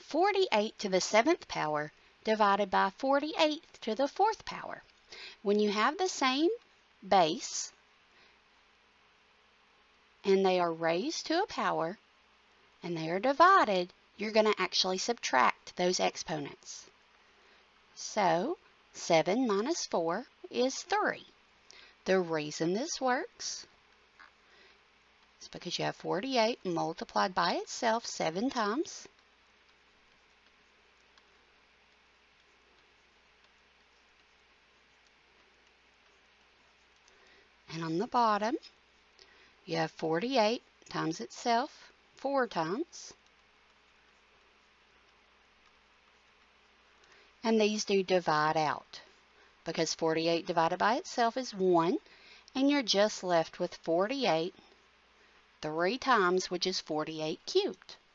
48 to the 7th power divided by 48 to the 4th power. When you have the same base and they are raised to a power and they are divided, you're going to actually subtract those exponents. So 7 minus 4 is 3. The reason this works is because you have 48 multiplied by itself 7 times. And on the bottom, you have 48 times itself 4 times. And these do divide out, because 48 divided by itself is 1, and you're just left with 48 3 times, which is 48 cubed.